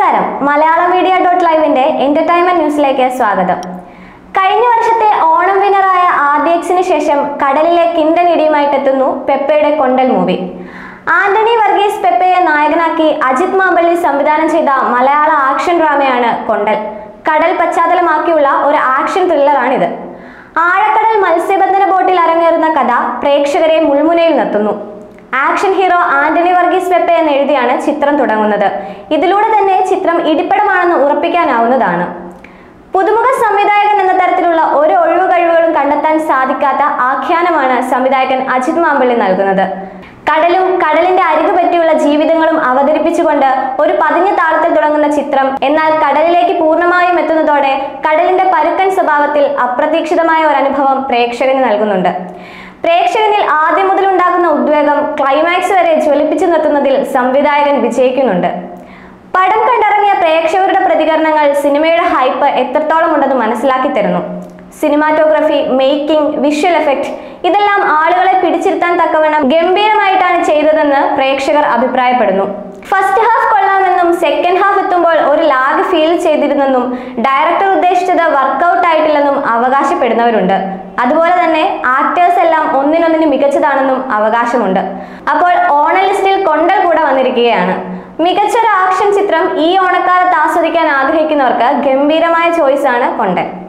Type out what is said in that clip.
നമസ്കാരം, മലയാളം മീഡിയ.liveന്റെ എന്റർടൈൻമെന്റ് ന്യൂസിലേക്ക് സ്വാഗതം. കഴിഞ്ഞ വർഷത്തെ ഓണം വിന്നറായ RDXന് ശേഷം കടലിലെ കിണ്ടൻ ഇടിയുമായിട്ടെത്തുന്നു പെപ്പയുടെ കൊണ്ടൽ മൂവി. ആന്റണി വർഗീസ് പെപ്പയെ നായകനാക്കി അജിത് മാമ്പള്ളി സംവിധാനം ചെയ്ത മലയാള ആക്ഷൻ ഡ്രാമയാണ് കൊണ്ടൽ. കടൽ പശ്ചാത്തലമാക്കിയുള്ള ഒരു ആക്ഷൻ ത്രില്ലറാണിത്. ആഴക്കടൽ മത്സ്യബന്ധന ബോട്ടിൽ അരങ്ങേറുന്ന കഥ പ്രേക്ഷകരെ മുൾമുനയിൽ നിർത്തുന്നു. ആക്ഷൻ ഹീറോ ആന്റണി വർഗീസ് പെപ്പ എന്ന് എഴുതിയാണ് ചിത്രം തുടങ്ങുന്നത്. ഇതിലൂടെ തന്നെ ചിത്രം ഇടിപ്പടമാണെന്ന് ഉറപ്പിക്കാനാവുന്നതാണ്. പുതുമുഖ സംവിധായകൻ എന്ന തരത്തിലുള്ള ഒരു ഒഴിവ് കഴിവുകളും കണ്ടെത്താൻ സാധിക്കാത്ത ആഖ്യാനമാണ് സംവിധായകൻ അജിത് മാമ്പള്ളി നൽകുന്നത്. കടലും കടലിന്റെ അരികു പറ്റിയുള്ള ജീവിതങ്ങളും അവതരിപ്പിച്ചുകൊണ്ട് ഒരു പതിഞ്ഞ താളത്തിൽ തുടങ്ങുന്ന ചിത്രം എന്നാൽ കടലിലേക്ക് പൂർണ്ണമായും എത്തുന്നതോടെ കടലിന്റെ പരുക്കൻ സ്വഭാവത്തിൽ അപ്രതീക്ഷിതമായ ഒരു അനുഭവം പ്രേക്ഷകന് നൽകുന്നുണ്ട്. പ്രേക്ഷകനിൽ ആദ്യം മുതൽ ഉണ്ടാകുന്ന ഉദ്വേഗം ക്ലൈമാക്സ് വരെ ജ്വലിപ്പിച്ചു നിർത്തുന്നതിൽ സംവിധായകൻ വിജയിക്കുന്നുണ്ട്. പടം കണ്ടിറങ്ങിയ പ്രേക്ഷകരുടെ പ്രതികരണങ്ങൾ സിനിമയുടെ ഹൈപ്പ് എത്രത്തോളം ഉണ്ടെന്ന് മനസ്സിലാക്കി തരുന്നു. സിനിമാറ്റോഗ്രഫി, മേക്കിംഗ്, വിഷ്വൽ എഫക്റ്റ് ഇതെല്ലാം ആളുകളെ പിടിച്ചിരുത്താൻ തക്കവണ്ണം ഗംഭീരമായിട്ടാണ് ചെയ്തതെന്ന് പ്രേക്ഷകർ അഭിപ്രായപ്പെടുന്നു. ഫസ്റ്റ് ഹാഫ് കൊള്ളാമെന്നും സെക്കൻഡ് ഹാഫ് എത്തുമ്പോൾ ഒരു ലാഗ് ഫീൽ ചെയ്തിരുന്നെന്നും ഡയറക്ടർ ഉദ്ദേശിച്ചത് വർക്കൗട്ട് ആയിട്ടില്ലെന്നും അവകാശപ്പെടുന്നവരുണ്ട്. അതുപോലെ തന്നെ ആക്ടേഴ്സ് എല്ലാം ഒന്നിനൊന്നിന് മികച്ചതാണെന്നും അവകാശമുണ്ട്. അപ്പോൾ ഓണ ലിസ്റ്റിൽ കൊണ്ടൽ കൂടെ വന്നിരിക്കുകയാണ്. മികച്ചൊരു ആക്ഷൻ ചിത്രം ഈ ഓണക്കാലത്ത് ആസ്വദിക്കാൻ ആഗ്രഹിക്കുന്നവർക്ക് ഗംഭീരമായ ചോയ്സാണ് കൊണ്ടൽ.